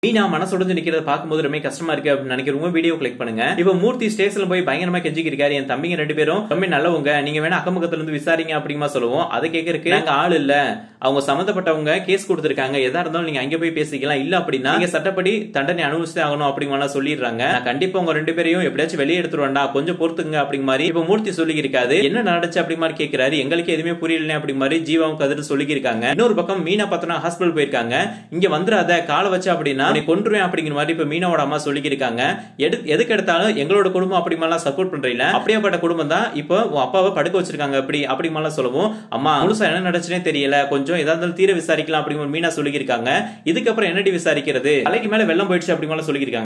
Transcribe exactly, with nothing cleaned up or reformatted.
மீனா மனசுடைஞ்சு நிக்கிறத பாக்கும்போது ரொம்ப கஷ்டமா இருக்கு அப்படின்னு நினைக்கிறவங்க வீடியோ கிளிக் பண்ணுங்க. இப்ப மூர்த்தி ஸ்டேஷன்ல போய் பயங்கரமா கெஞ்சிக்கு இருக்காரு. என் தம்பிங்க ரெண்டு பேரும் ரொம்ப நல்லவங்க, நீங்க வேணா அக்கம் பக்கத்துல இருந்து விசாரிங்க அப்படிமா சொல்லுவோம். அதை கேட்கறதுக்கு நாங்க ஆள் இல்ல, அவங்க சம்பந்தப்பட்டவங்க கேஸ் கொடுத்திருக்காங்க, எதா இருந்தாலும் நீங்க அங்க போய் பேசிக்கலாம், இல்ல அப்படின்னா நீங்க சட்டப்படி தண்டனை அனுபவிச்சு ஆகணும் அப்படிமா சொல்லிடுறாங்க. நான் கண்டிப்பா உங்க ரெண்டு பேரையும் எப்படியாச்சும் வெளியே எடுத்துருவேன்டா, கொஞ்சம் பொறுத்துங்க அப்படிங்க மாதிரி இப்ப மூர்த்தி சொல்லி இருக்காது. என்ன நடந்துச்சு அப்படி மாதிரி கேட்கிறாரு. எங்களுக்கு எதுவுமே புரியல அப்படி மாதிரி ஜீவாவும் கதிர் சொல்லி இருக்காங்க. இன்னொரு பக்கம் மீனா பார்த்தோன்னா ஹாஸ்பிட்டல் போயிருக்காங்க. இங்க வந்துடாத, காலை வச்சு அப்படின்னா கொன்றுவேன் அப்படிங்கிற மாதிரி இப்ப மீனாவோட அம்மா சொல்லி இருக்காங்க. எதுக்கு எடுத்தாலும் எங்களோட குடும்பம் அப்படி மாதிரி சப்போர்ட் பண்றீங்க, அப்படியேப்பட்ட குடும்பம் தான் இப்போ அப்பாவை படுக்க வச்சிருக்காங்க அப்படி அப்படி மாதிரி சொல்லவும், அம்மா முழுசா என்ன நடந்துச்சுனே தெரியல, கொஞ்சம் ஏதாவது தீர விசாரிக்கலாம் அப்படிங்கிற மீனா சொல்லி இருக்காங்க. இதுக்கப்புறம் என்னடி விசாரிக்கிறது, தலைக்கு மேல வெள்ளம் போயிடுச்சு அப்படி மாதிரி சொல்லி இருக்காங்க.